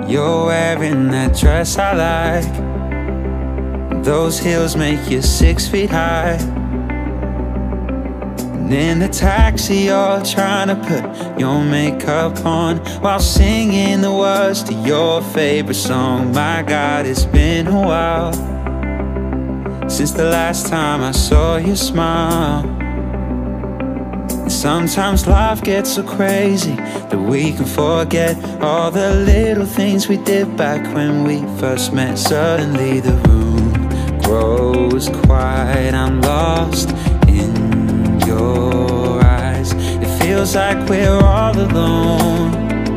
You're wearing that dress I like. Those heels make you 6 feet high. And in the taxi you're trying to put your makeup on while singing the words to your favorite song. My God, it's been a while since the last time I saw you smile. Sometimes life gets so crazy that we can forget all the little things we did back when we first met. Suddenly the room grows quiet. I'm lost in your eyes. It feels like we're all alone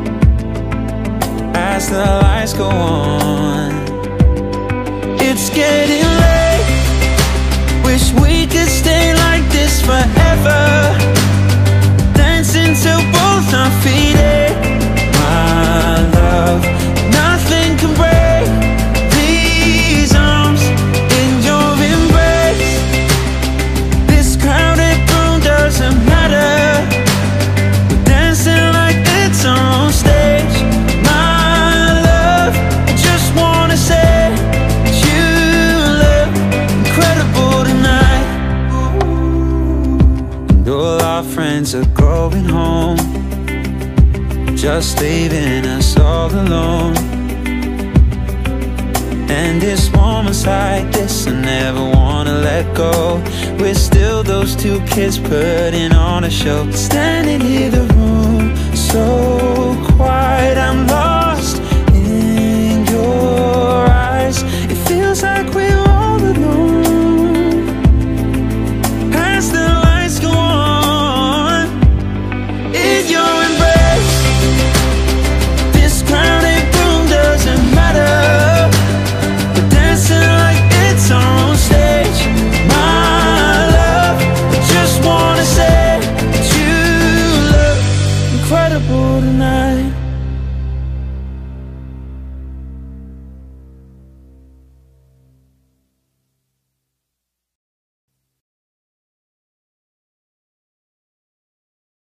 as the lights go on. It's getting late. Wish we could stay like this forever, dancing till both our feet ache. My love, nothing can break these arms in your embrace. This crowded room doesn't matter. We're dancing like it's our own stage. My love, I just wanna say you look incredible tonight. And all our friends are going home, just leaving us all alone. And it's moments like this I never wanna let go. We're still those two kids putting on a show, standing in the room so